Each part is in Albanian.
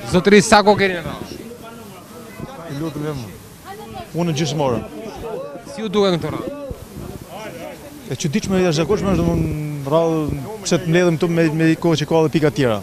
Zotëri, sa ko keni rrallë? Lutem jam. Unë gjysmore. Si ju duhen këto rrallë? E çuditshme e jashtëzakonshme është domthonë rrallë pse të mbledhëm këtu me kohë që ka dhe pika tjera.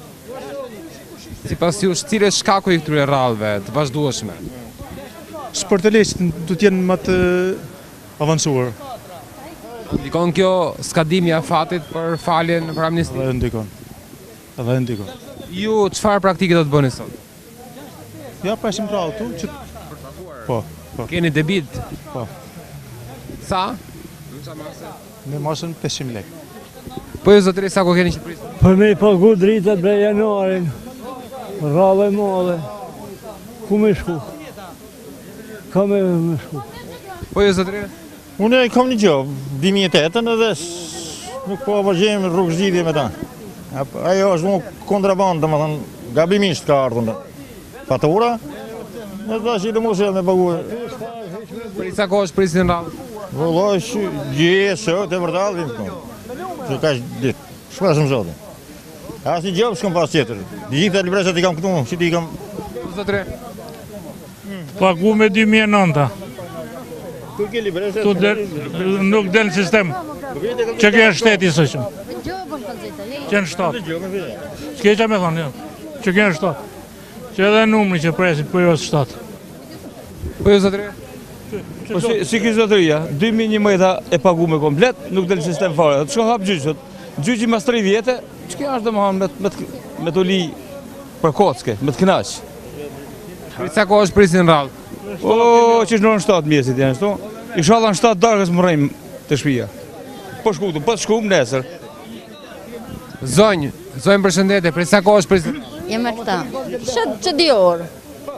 Sipas jush, cili është shkaku i këtyre rrallëve të vazhdueshme? Sport të leqë do të jenë më të avancuar. Ndikon kjo skadimi i afatit për faljen për amnistin? Edhe ndikon. Edhe ndikon. Ju çfarë praktike do të bëni sot? Ja presim rrallë tu që po. Keni debit? Po. Sa? Me masën 500 lekë. Po ju zotëri, sa ko keni në Shqipëri? Për me i pagu dritat bre janarin, rrallë e madhe, ku me shku? Ka me shku? Po ju zotëri? Unë e kam një gjobë, 2008 edhe nuk po vazhjem rrugë zgjidhje me ta. Ajo është më kontrabandë, dhe më thënë, gabimisht ka ardhën fatura, e ta që i të mos e me pagu. Për i sa ko është prisin rrallë? Vëlloj, gjesë, të vërdalë, vim kënë. Që ka është ditë, shpesëm zote. Asë një gjobë s'kam pas tjetër. Gjitha libresat i kam këtu, që ti kam... Zotëri? Pagu me 2009. Kur ke libresat? Nuk del në sistem. Që ke shteti së që? Që në shtatë. S'ke që me thonë, që ke në shtatë. Që edhe numri që presit për jo së shtatë. Po ju zotëri? Po si ki zotëria, 2011 e pagu me komplet, nuk del në sistem fare. Të shko hapë gjyqët. Gjyqi mas 3 vjetë, që kjo është dhe më hanë me të li për kocke, me të knaqë. Për i sa ko është prisin rrallë? O, që shno në 7 mjesit janë shto. I shala në 7 darkës më rejmë të shpia. Po shkutu, po të shkum nesër. Zonjë përshëndetje, për i sa ko është prisin rrallë? Jem e këta. Që di orë?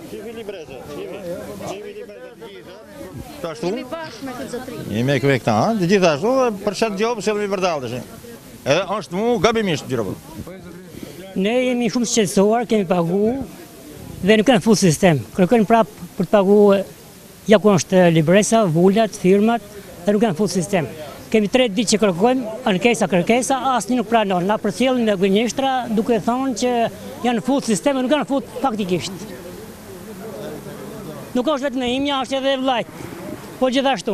Jemi bashkë me këtë zotëri. Jemi e këve këta, të gjithashtu, për qatë gjobë se mi vërdalë të edhe është mu gabimisht gjirë. Ne jemi shumë shqetësuar, kemi pagu dhe nuk kanë full sistem. Kërkojnë prapë për të pagu, ja ku është libresa, vullat, firmat, dhe nuk kanë full sistem. Kemi 3 ditë që kërkojmë, kërkesa, asë një nuk pranon. Na përcjellin në gënjeshtra duke thonë që janë full sistem, nuk janë full faktikisht. Nuk është vetë në imja, është edhe vlajt. Po gjithashtu.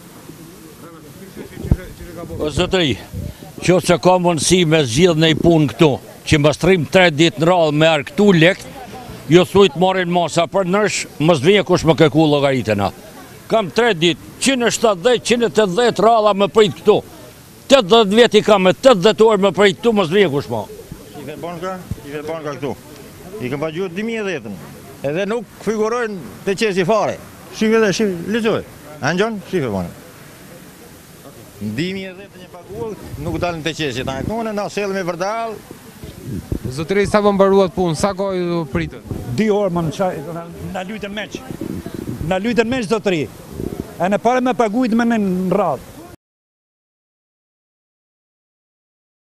O zotëri, që se ka mundësi me zgjidh në i punë këtu, që më strim 3 ditë në rallë me arë këtu lekt, jo thujt marin masa për nërsh, më zvije kush më këku logaritena. Kam 3 ditë, 170, 180 ralla më prit këtu. 80 vjet i kam me 80 orë më prit këtu, më zvije kush më. I fe banka këtu. I kam pa gjuhë 2010-ën. Edhe nuk figurojnë të qesi fare. Shive dhe shive, lëzoj. Anëgjon, shive banë. Në 2010 një paguë, nuk dalën të qesi. Ta në këtune, na selë me vërdalë. Zotëri, sa më mbaruat punë, sa kohë ju pritët? 2 orë më në qaj, në lujtën meq. Në lujtën meq, zotëri. E në pare me pagujt me në radhë.